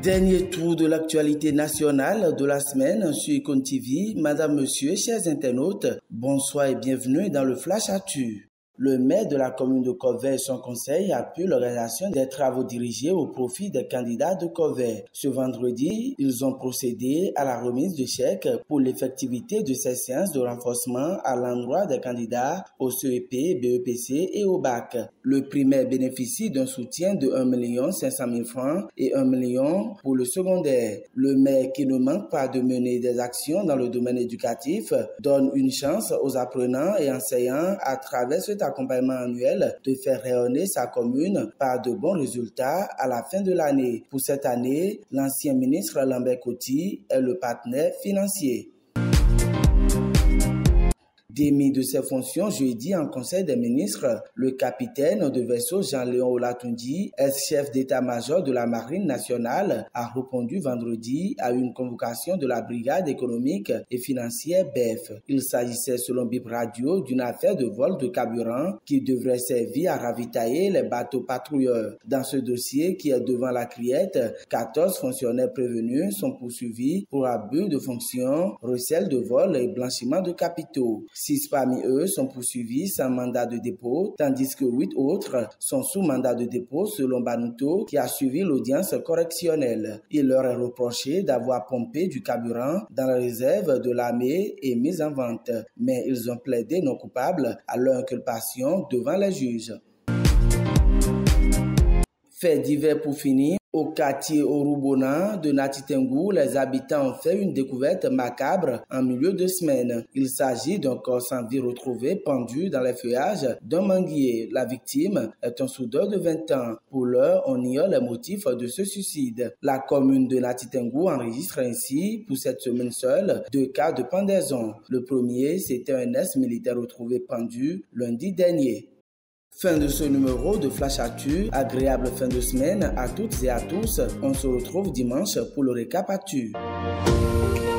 Dernier tour de l'actualité nationale de la semaine sur Icon TV. Madame, Monsieur, chers internautes, bonsoir et bienvenue dans le Flash Actu. Le maire de la commune de Corvey et son conseil appuient l'organisation des travaux dirigés au profit des candidats de Corvey. Ce vendredi, ils ont procédé à la remise de chèques pour l'effectivité de ces séances de renforcement à l'endroit des candidats au CEP, BEPC et au BAC. Le primaire bénéficie d'un soutien de 1 500 000 francs et 1 million pour le secondaire. Le maire, qui ne manque pas de mener des actions dans le domaine éducatif, donne une chance aux apprenants et enseignants à travers cet accompagnement annuel de faire rayonner sa commune par de bons résultats à la fin de l'année. Pour cette année, l'ancien ministre Lambert Coty est le partenaire financier. Démis de ses fonctions jeudi en Conseil des ministres, le capitaine de vaisseau Jean-Léon Olatundi, ex-chef d'état-major de la Marine nationale, a répondu vendredi à une convocation de la brigade économique et financière BEF. Il s'agissait selon Bip Radio d'une affaire de vol de carburant qui devrait servir à ravitailler les bateaux patrouilleurs. Dans ce dossier qui est devant la criette, 14 fonctionnaires prévenus sont poursuivis pour abus de fonction, recel de vol et blanchiment de capitaux. 6 parmi eux sont poursuivis sans mandat de dépôt, tandis que 8 autres sont sous mandat de dépôt selon Banuto qui a suivi l'audience correctionnelle. Il leur est reproché d'avoir pompé du carburant dans la réserve de l'armée et mis en vente, mais ils ont plaidé non coupables à leur inculpation devant les juges. Fait divers pour finir. Au quartier Orubona de Natitengu, les habitants ont fait une découverte macabre en milieu de semaine. Il s'agit d'un corps sans vie retrouvé pendu dans les feuillages d'un manguier. La victime est un soudeur de 20 ans. Pour l'heure, on ignore les motifs de ce suicide. La commune de Natitengu enregistre ainsi, pour cette semaine seule, 2 cas de pendaison. Le premier, c'était un ex-militaire retrouvé pendu lundi dernier. Fin de ce numéro de Flash Actu. Agréable fin de semaine à toutes et à tous. On se retrouve dimanche pour le récap Actu.